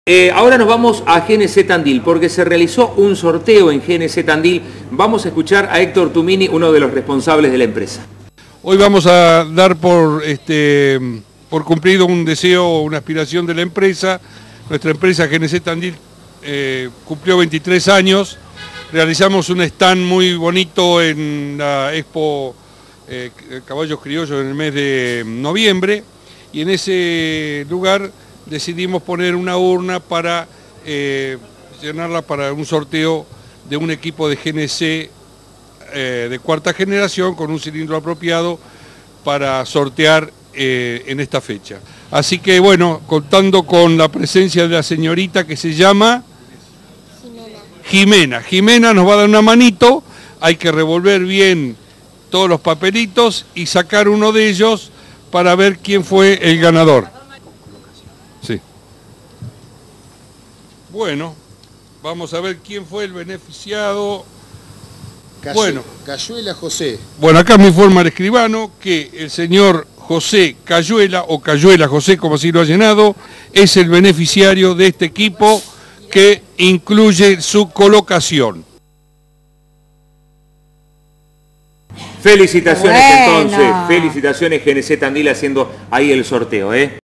Ahora nos vamos a GNC Tandil, porque se realizó un sorteo en GNC Tandil. Vamos a escuchar a Héctor Tumini, uno de los responsables de la empresa. Hoy vamos a dar por cumplido un deseo, una aspiración de la empresa. Nuestra empresa GNC Tandil cumplió 23 años. Realizamos un stand muy bonito en la Expo Caballos Criollos en el mes de noviembre. Y en ese lugar decidimos poner una urna para llenarla para un sorteo de un equipo de GNC de cuarta generación con un cilindro apropiado para sortear en esta fecha. Así que bueno, contando con la presencia de la señorita que se llama Jimena. Jimena nos va a dar una manito, hay que revolver bien todos los papelitos y sacar uno de ellos para ver quién fue el ganador. Sí. Bueno, vamos a ver quién fue el beneficiado. Cayuela José. Bueno, acá me informa el escribano que el señor José Cayuela, o Cayuela José, como así lo ha llenado, es el beneficiario de este equipo que incluye su colocación. Felicitaciones entonces, felicitaciones GNC Tandil haciendo ahí el sorteo,